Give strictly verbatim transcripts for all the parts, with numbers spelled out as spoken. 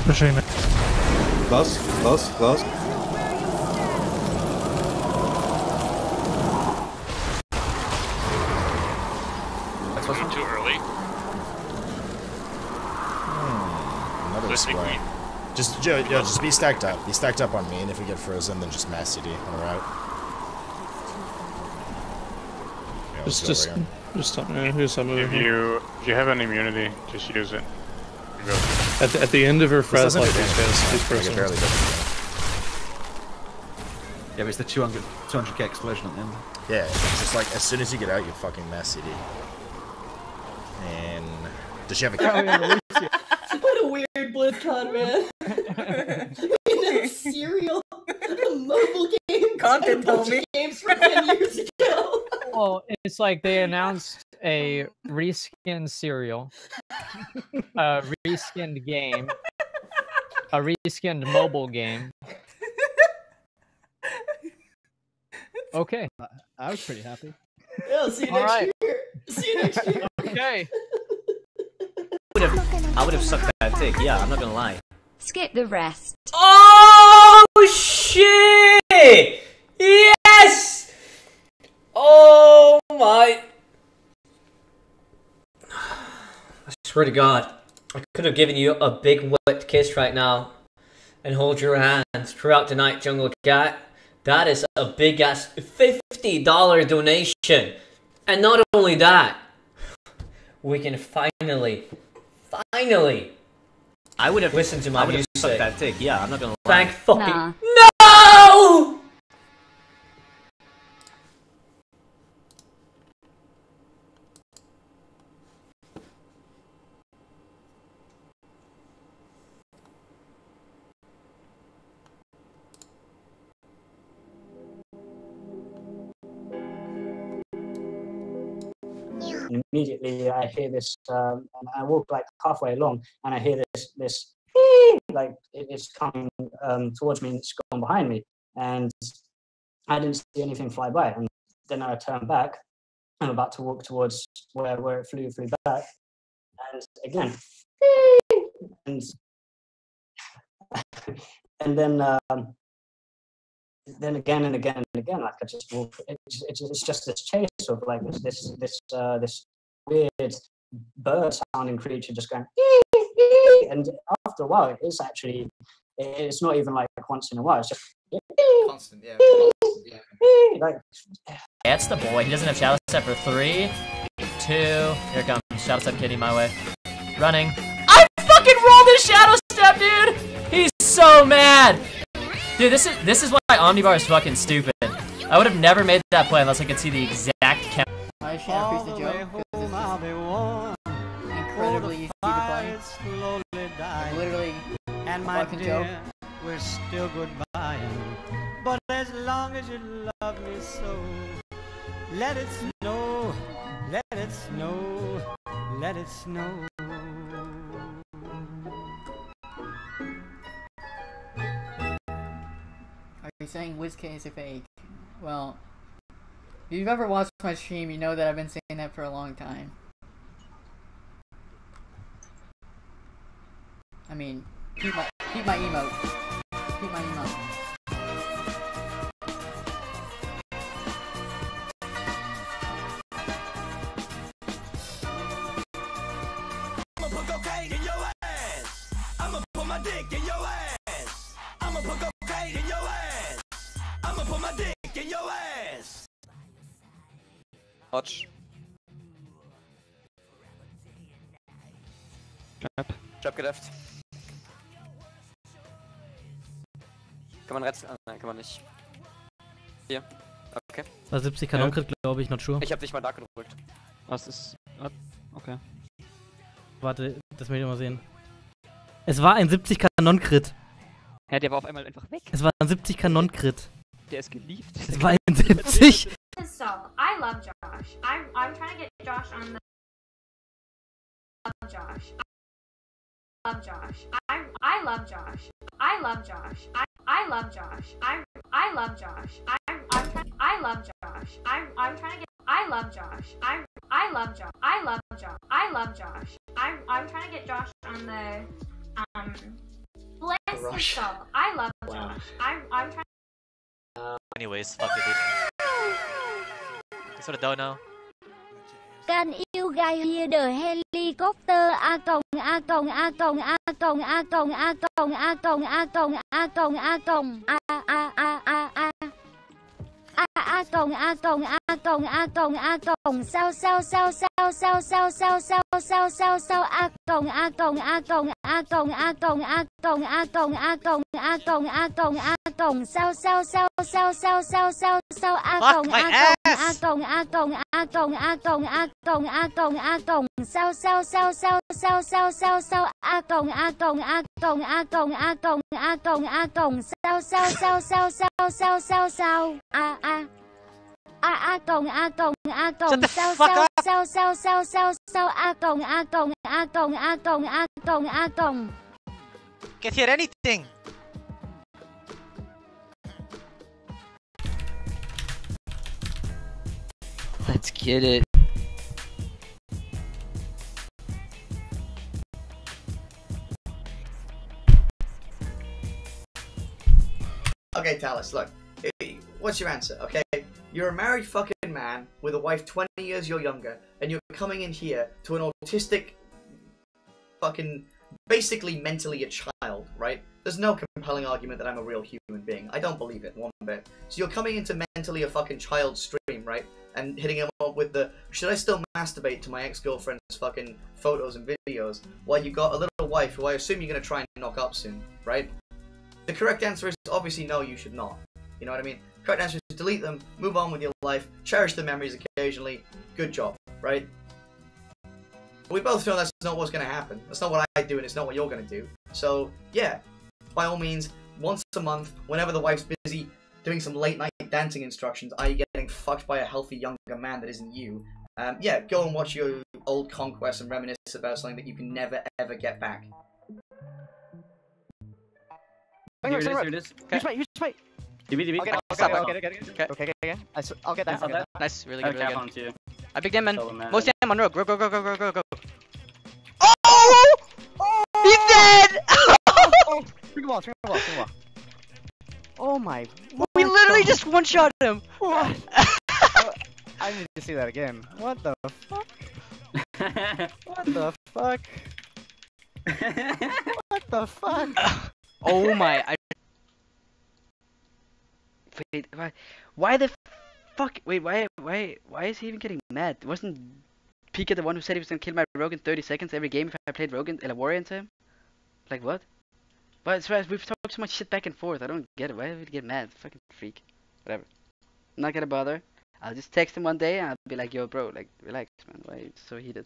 pushing it. Close, close, close. That's wasn't too early. Hmm, another Listening square. green. Just, yeah, yeah, just be stacked up. Be stacked up on me, and if we get frozen, then just mass C D. Alright? Yeah, let's Just, go just, over here. just tell me who's some If you if you have an immunity, just use it. Go. At the, at the end of her This Fred, doesn't like do these damage. guys, these Like, it persons. barely does. Yeah, but it's the two hundred K explosion at the end. Yeah, it's just like, as soon as you get out, you fucking mass C D. And... Does she have a... What a weird BlizzCon, man. You know, cereal, a mobile game, Content, and homie. games from ten years ago. Well, it's like they announced a reskinned cereal, a reskinned game, a reskinned mobile game. Okay. I, I was pretty happy. Yeah, see you All next right. year. See you next year. Okay. I would have sucked that dick, yeah, I'm not gonna lie. Skip the rest. Oh shit! Yes! Oh my... I swear to God, I could have given you a big wet kiss right now and hold your hands throughout the night, Jungle Cat. That is a big ass fifty dollar donation. And not only that, we can finally, finally, I would have listen to my I would have music. sucked that dick. Yeah, I'm not gonna lie. Thank fucking Nah. no! And immediately I hear this, um, and I walk like halfway along, and I hear this, this like it, it's coming um, towards me, and it's gone behind me, and I didn't see anything fly by. And then I turn back. I'm about to walk towards where where it flew flew back, and again, and and then um, then again and again and again, like I just walk. It's, it's, it's just this chase of like this this this uh, this weird bird sounding creature just going, and after a while, it is actually. It's not even like once in a while. It's just Constant, yeah. like. Yeah, it's the boy. He doesn't have Shadow Step for three, two. Here it comes. Shadow Step Kitty my way. Running. I fucking rolled his Shadow Step, dude. He's so mad. Dude, this is this is why Omnibar is fucking stupid. I would have never made that play unless I could see the exact count. I can't appreciate the joke because it's incredibly easy to play. It's literally and a my fucking dear, joke. we're still goodbye. But as long as you love me so, let it snow, let it snow, let it snow. Are you saying WizKid is a fake? Well, if you've ever watched my stream, you know that I've been saying that for a long time. I mean, keep my keep my emote. Keep my emote. I'ma put cocaine in your ass. I'ma put my dick in your ass. I'ma put cocaine in your ass. I'ma put my dick in your ass. Watch. Trap. Trap gedeft. Kann man rechts? Ah, nein, kann man nicht. Hier. Okay. War siebzig Kanoncrit, glaube ich, not sure. Ich hab dich mal da gedrückt. Was ist. Okay. Warte, das möchte ich mal sehen. Es war ein siebzig Kanoncrit. Hä, der war auf einmal einfach weg. Es war ein siebzig Kanoncrit. Der ist geliebt. Es war ein siebzig. So, I love Josh. I'm, I'm trying to get Josh on the... I love Josh. I love Josh. I, I love Josh. I love Josh. I, I love Josh. I, I love Josh. I, I'm trying... I love Josh. I, I'm trying to get... I love Josh. I, I love Josh. I love Josh. I love Josh. I, I'm trying to get Josh on the... Um... pissed off. I love Josh. I'm I'm trying. Anyways, fuck it, dude. That's what I don't know. Can you guys hear the helicopter? A còng a còng a còng a còng a còng a còng a còng a còng a còng a còng a a a a a a a còng a còng a còng a còng a còng sao sao sao sao sao sao sao sao sao sao sao a còng a còng a còng a còng a còng a còng a còng a còng a còng a còng a còng sao sao sao sao sao sao sao sao a còng a còng a còng a còng a còng a còng a còng a còng sao sao sao sao sao sao sao sao a còng a còng a còng a còng a còng a còng a còng sao sao sao sao sao sao sao sao a a a a còng a còng a còng sao sao sao sao sao sao sao a còng a còng a còng a còng a còng a còng. Can't hear anything. Let's get it. Okay, Talus, look. What's your answer, okay? You're a married fucking man with a wife twenty years you're younger, and you're coming in here to an autistic fucking, basically mentally a child, right? There's no compelling argument that I'm a real human being. I don't believe it one bit. So you're coming into mentally a fucking child stream, right? And hitting him up with the, should I still masturbate to my ex-girlfriend's fucking photos and videos while you got a little wife who I assume you're gonna try and knock up soon, right? The correct answer is obviously no, you should not. You know what I mean? Correct answer is delete them, move on with your life, cherish the memories occasionally. Good job, right? We both know that's not what's going to happen. That's not what I do, and it's not what you're going to do. So, yeah, by all means, once a month, whenever the wife's busy doing some late-night dancing instructions, that is getting fucked by a healthy younger man that isn't you, um, yeah, go and watch your old conquests and reminisce about something that you can never, ever get back. Here it is, here it is. Here's my, here's my. D B, D B. I'll get it, I'll get it, I'll get it, I'll get it. Okay, okay, okay. I, I'll get that, I'll get that. Nice, really good, really good. I picked him, man. Most damn on road. Go, go, go, go, go, go, go. Oh! He's dead! String ball, string ball, string ball. Oh my. We literally just one-shot him. What? I need to see that again. What the fuck? What the fuck? What the fuck? Oh my, I... Wait, why, why the fuck, wait, why, why, why is he even getting mad? Wasn't Pika the one who said he was gonna kill my rogue in thirty seconds every game if I played rogue and a warrior into him? Like, what? But it's right, we've talked so much shit back and forth, I don't get it, why would he get mad? Fucking freak. Whatever. I'm not gonna bother. I'll just text him one day and I'll be like, yo bro, like, relax man, why are you so heated?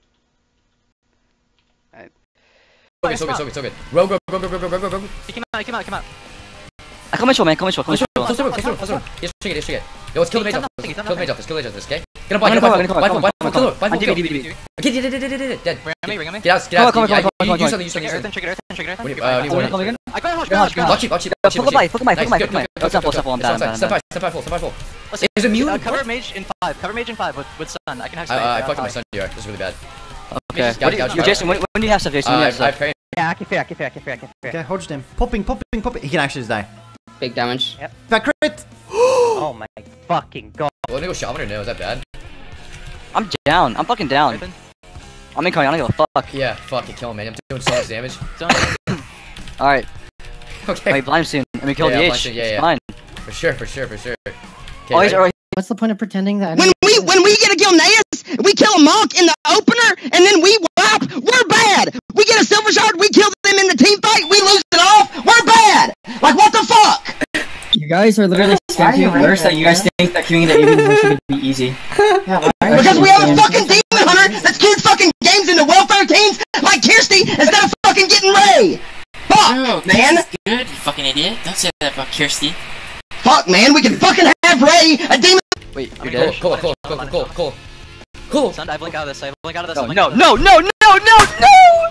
Alright. So good, so good, so good, so good. Rogue, go, go, go, go, go, go, go, go. He came out, he came out, he came out. I come in short, man, come in short, come in short. Close the room, close the room, close the room. Yes, check it, yes, check it. Yo, let's kill the mage off this. Kill the mage off this, kill the mage off this, okay? Get him, blind, get him, blind, blind, blind, blind, kill him, blind, kill him. Okay, dead, dead, dead, dead, dead. Ring me, ring me. Get out, get out. Come on, come on, come on, come on. Use something, use something, use something. Trigger, trigger, trigger. Uh, need warning. I got him, got him, got him. Lock cheap, lock cheap. Fuck my, fuck my, fuck my, fuck my. Oh, step full, step full, I'm down, I'm down. Step five, step five full, step five full. Is it mute? Cover mage in five, cover mage in five with, with stun. I can have stun. I fucked up my stun here, this is really bad. Okay. Jason, when do you have stuff, Jason? I have Yeah, I can fair, I can fair, I can fair, I can fair. Okay, hold him. Popping, popping, popping. He can actually just die. Big damage. Yep. That crit! Oh my fucking god. Well, let me go shaman or no, is that bad? I'm down, I'm fucking down. I'm incoming, I don't give a fuck. Yeah, fuck it, kill him man, I'm doing so much damage. Alright. Okay. Wait, blind soon. Let me kill yeah, the yeah, H. Yeah, yeah. It's fine. For sure, for sure, for sure. Okay, oh, he's alright. What's the point of pretending that? When we when we get a Gilneas, we kill a monk in the opener, and then we whop. We're bad. We get a silver shard, we kill them in the team fight, we lose it off. We're bad. Like what the fuck? You guys are literally scamming worse that you guys think that queuing the Avian is gonna be easy. Yeah, because we have a fucking demon hunter that kills fucking games into welfare teams like Kirsty instead of fucking getting Ray. Fuck, oh, man. Good, you fucking idiot. Don't say that about Kirsty. Fuck, man. We can fucking have Ray, a demon. Wait, you're dead. Cool, cool, cool, cool, cool, cool. Cool. Son, I blink out of this. I blink out of this. No, no, no, no, no, no, no!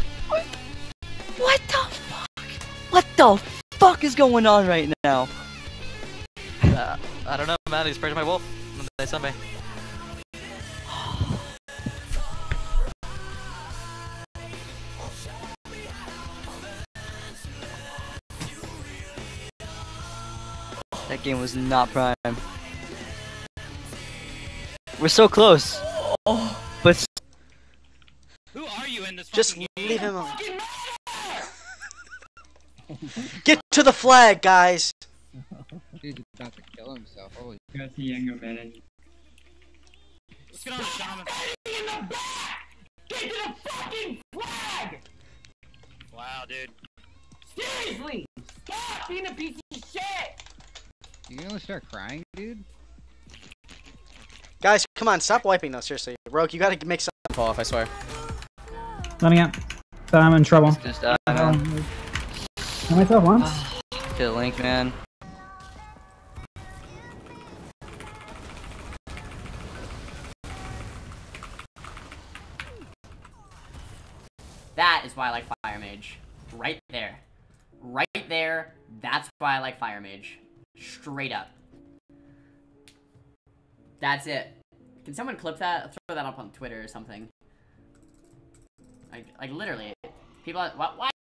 What the fuck? What the fuck is going on right now? Uh, I don't know, man. He's sprayed my wolf. They sent me. That game was not prime. We're so close. Oh. But Who are you in this Just fucking leave game? him alone. Get to the flag, guys! Dude's about to kill himself. Holy Got the younger man. Let's get on the shaman. In the back! Get to the fucking flag! Wow, dude. Seriously! Stop being a piece of shit! You gonna start crying, dude? Guys, come on, stop wiping though, seriously. Rogue, you gotta make something fall off, I swear. Let me out. Thought I'm in trouble. Just uh, man. I myself once. Kill Link, man. That is why I like Fire Mage. Right there. Right there. That's why I like Fire Mage. Straight up. That's it. Can someone clip that? Throw that up on Twitter or something. Like, like literally. People, why, why